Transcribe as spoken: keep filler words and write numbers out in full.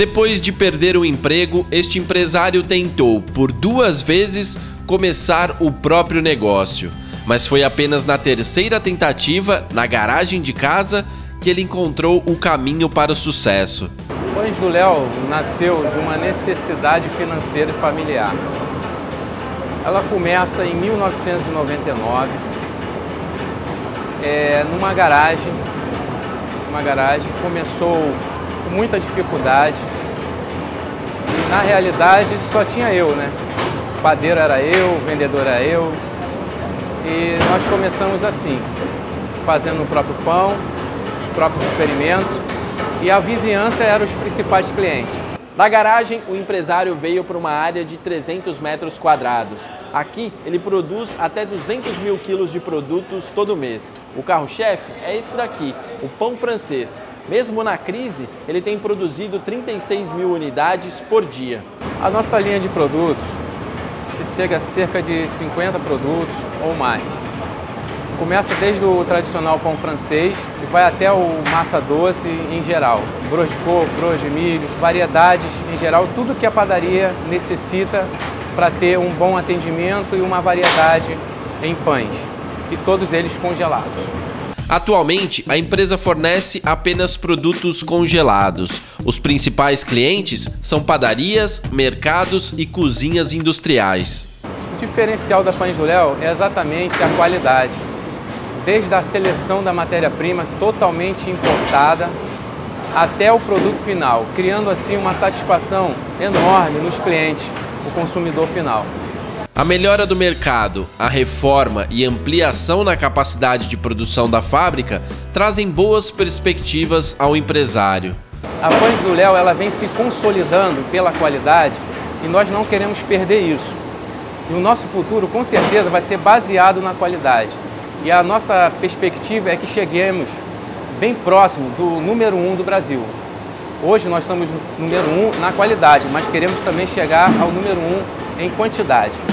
Depois de perder o emprego, este empresário tentou, por duas vezes, começar o próprio negócio. Mas foi apenas na terceira tentativa, na garagem de casa, que ele encontrou o caminho para o sucesso. O Pães do Léo nasceu de uma necessidade financeira e familiar. Ela começa em mil novecentos e noventa e nove, é, numa garagem, uma garagem, começou com muita dificuldade e, na realidade, só tinha eu, né? O padeiro era eu, o vendedor era eu, e nós começamos assim, fazendo o próprio pão, os próprios experimentos, e a vizinhança eram os principais clientes. Da garagem, o empresário veio para uma área de trezentos metros quadrados. Aqui, ele produz até duzentos mil quilos de produtos todo mês. O carro-chefe é esse daqui, o pão francês. Mesmo na crise, ele tem produzido trinta e seis mil unidades por dia. A nossa linha de produtos chega a cerca de cinquenta produtos ou mais. Começa desde o tradicional pão francês e vai até o massa doce em geral. Broas de coco, broas de milho, variedades em geral, tudo que a padaria necessita para ter um bom atendimento e uma variedade em pães, e todos eles congelados. Atualmente, a empresa fornece apenas produtos congelados. Os principais clientes são padarias, mercados e cozinhas industriais. O diferencial da Pães do Léo é exatamente a qualidade. Desde a seleção da matéria-prima totalmente importada até o produto final, criando assim uma satisfação enorme nos clientes, o consumidor final. A melhora do mercado, a reforma e ampliação na capacidade de produção da fábrica trazem boas perspectivas ao empresário. A Pães do Léo ela vem se consolidando pela qualidade e nós não queremos perder isso. E o nosso futuro, com certeza, vai ser baseado na qualidade. E a nossa perspectiva é que cheguemos bem próximo do número um do Brasil. Hoje nós somos número um na qualidade, mas queremos também chegar ao número um em quantidade.